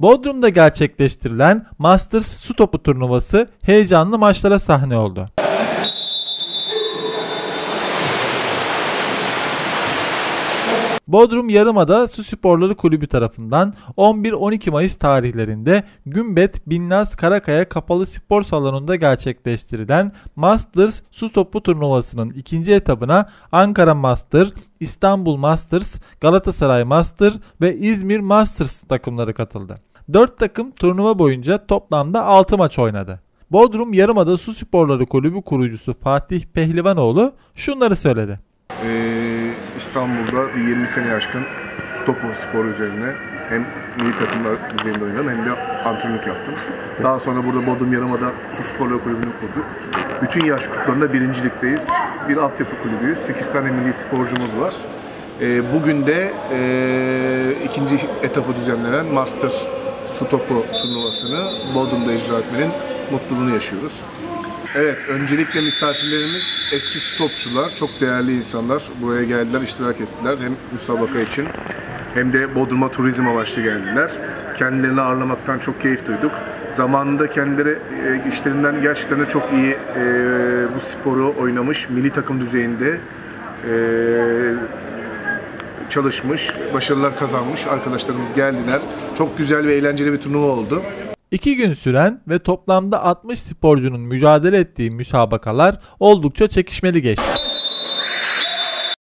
Bodrum'da gerçekleştirilen Masters su topu turnuvası heyecanlı maçlara sahne oldu. Bodrum Yarımada Su Sporları Kulübü tarafından 11-12 Mayıs tarihlerinde Gümbet Binnaz Karakaya Kapalı Spor Salonu'nda gerçekleştirilen Masters Su Topu Turnuvası'nın ikinci etabına Ankara Master, İstanbul Masters, Galatasaray Master ve İzmir Masters takımları katıldı. 4 takım turnuva boyunca toplamda 6 maç oynadı. Bodrum Yarımada Su Sporları Kulübü kurucusu Fatih Pehlivanoğlu şunları söyledi. İstanbul'da bir 20 sene aşkın su topu spor üzerine hem milli takımlar düzeyinde oynadım hem de antrenörlük yaptım. Daha sonra burada Bodrum Yarımada Su Sporları Kulübü'nü kurduk. Bütün yaş gruplarında birincilikteyiz. Bir altyapı kulübüyüz. 8 tane milli sporcumuz var. Bugün de ikinci etapı düzenlenen Master Su Topu turnuvasını Bodrum'da icra etmenin mutluluğunu yaşıyoruz. Evet, öncelikle misafirlerimiz eski stopçular, çok değerli insanlar. Buraya geldiler, iştirak ettiler. Hem müsabaka için hem de Bodrum'a turizm amaçlı geldiler. Kendilerini ağırlamaktan çok keyif duyduk. Zamanında kendileri işlerinden gerçekten de çok iyi bu sporu oynamış, milli takım düzeyinde çalışmış, başarılar kazanmış arkadaşlarımız geldiler. Çok güzel ve eğlenceli bir turnuva oldu. 2 gün süren ve toplamda 60 sporcunun mücadele ettiği müsabakalar oldukça çekişmeli geçti.